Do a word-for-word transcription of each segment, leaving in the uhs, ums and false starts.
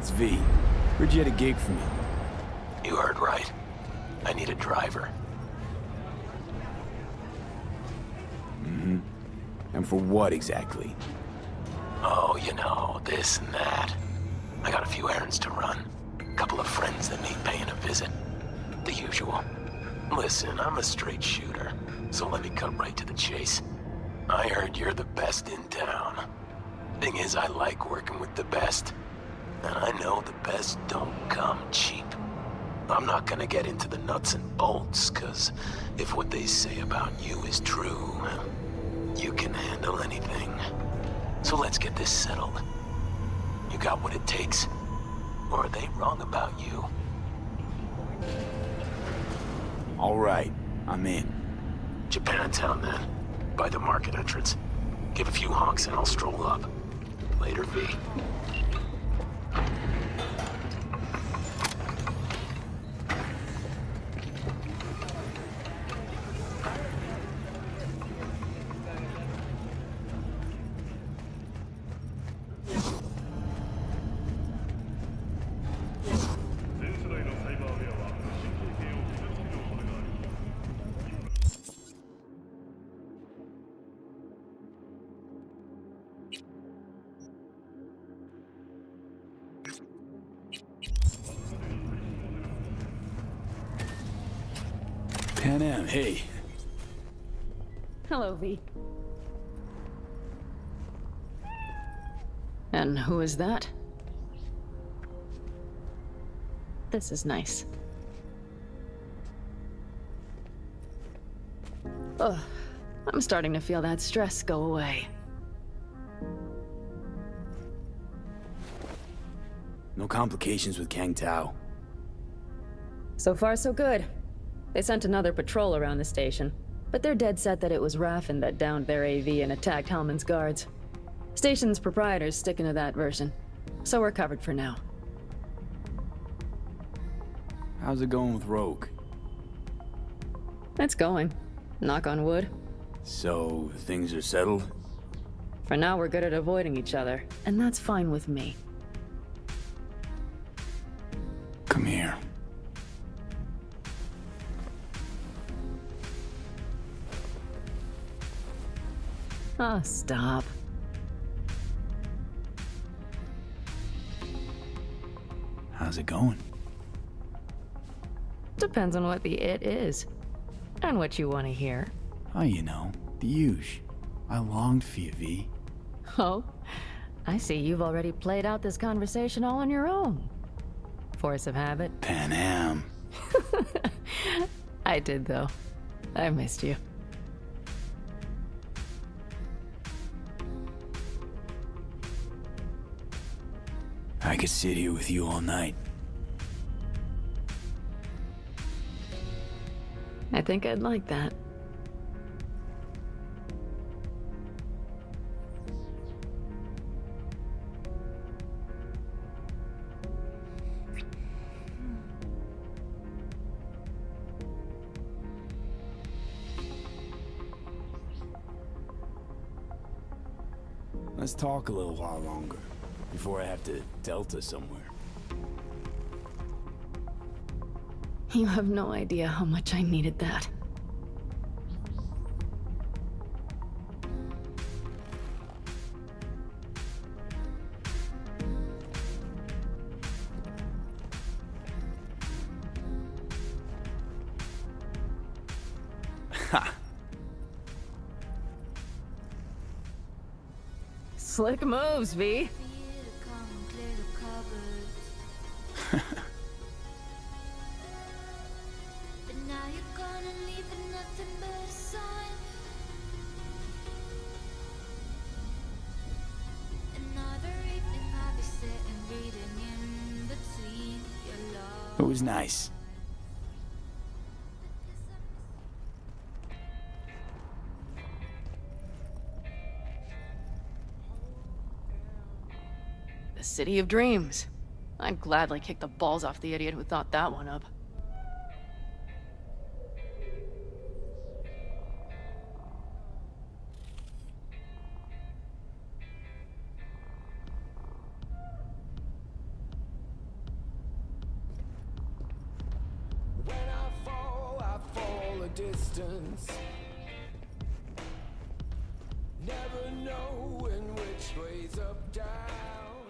It's V. Heard you had a gig for me. You heard right. I need a driver. Mm-hmm. And for what exactly? Oh, you know, this and that. I got a few errands to run. A couple of friends that need paying a visit. The usual. Listen, I'm a straight shooter, so let me cut right to the chase. I heard you're the best in town. Thing is, I like working with the best. And I know the best don't come cheap. I'm not gonna get into the nuts and bolts, cause if what they say about you is true, you can handle anything. So let's get this settled. You got what it takes? Or are they wrong about you? All right, I'm in. Japantown then. By the market entrance. Give a few honks and I'll stroll up. Later, V. Pan Am, hey. Hello, V. And who is that? This is nice. Ugh, I'm starting to feel that stress go away. No complications with Kang Tao. So far, so good. They sent another patrol around the station, but they're dead set that it was Raffen that downed their A V and attacked Hellman's guards. Station's proprietor's sticking to that version, so we're covered for now. How's it going with Rogue? It's going. Knock on wood. So, things are settled? For now, we're good at avoiding each other, and that's fine with me. Come here. Oh, stop. How's it going? Depends on what the it is. And what you want to hear. Oh, you know, the huge. I longed for you, V. Oh? I see you've already played out this conversation all on your own. Force of habit. Pan Am. I did, though. I missed you. I could sit here with you all night. I think I'd like that. Let's talk a little while longer, before I have to Delta somewhere. You have no idea how much I needed that. Ha! Slick moves, V. It was nice. The City of Dreams. I'd gladly kick the balls off the idiot who thought that one up. distance. Never knowing which way's up, down.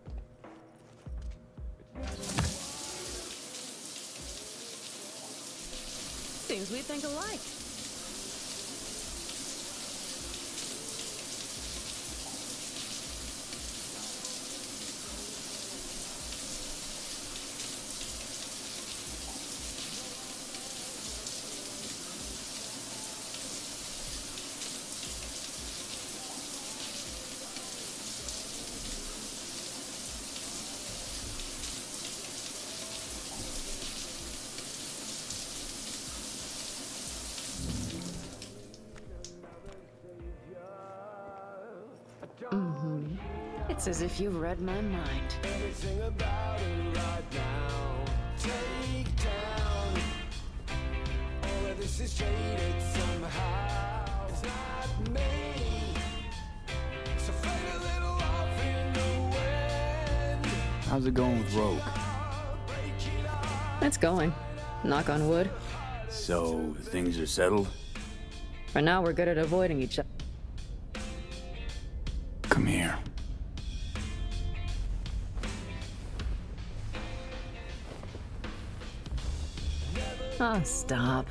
Seems we think alike. Mm-hmm. It's as if you've read my mind. Everything about it right now. Take down. All of this is jaded somehow. It's not me. So fade a little off in the wind. How's it going with Rogue? It's going. Knock on wood. So, things are settled? For now, we're good at avoiding each other. Come here. Oh, stop.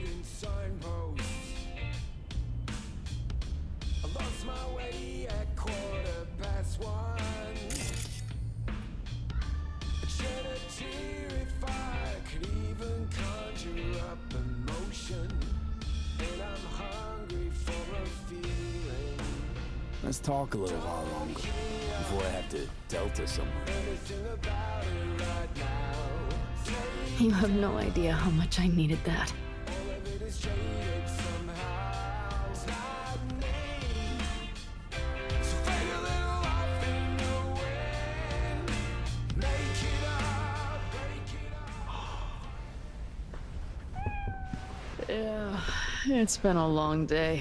Let's talk a little while longer before I have to Delta somewhere. You have no idea how much I needed that. Yeah, it's been a long day.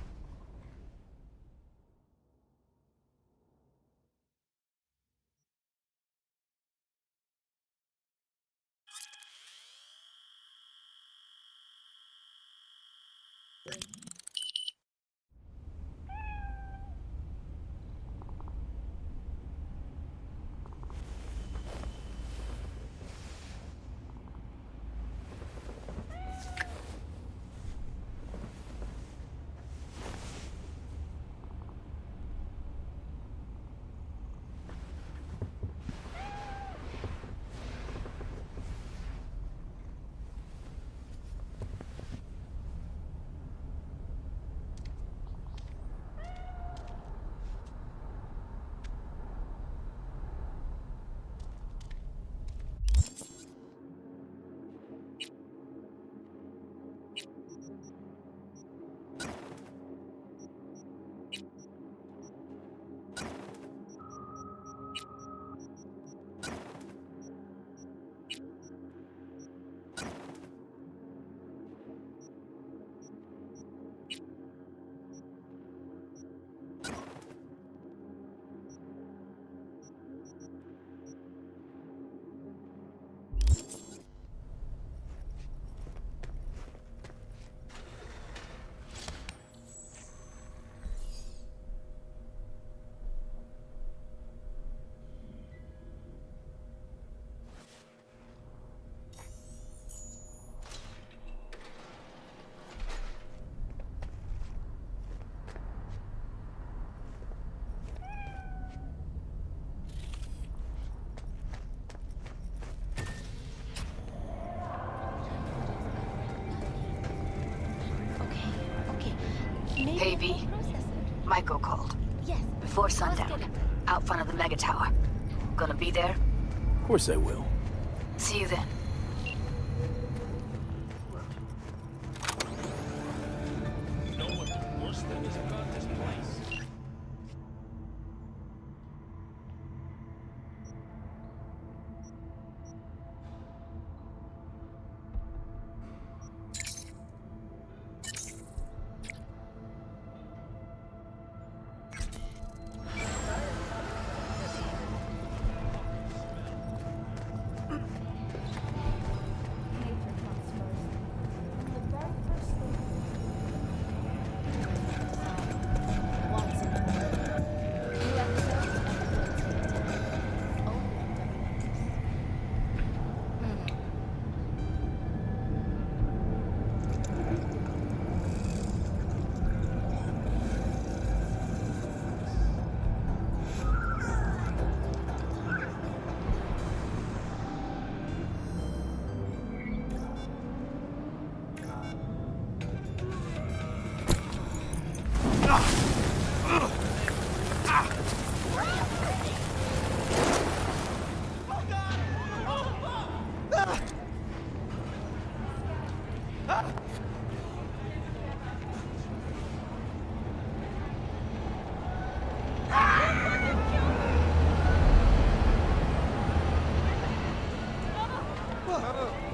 Hey, V. Michael called. Yes. Before sundown, out front of the mega tower. Gonna be there? Of course I will. See you then. You know what the worst thing is about this place? Oh.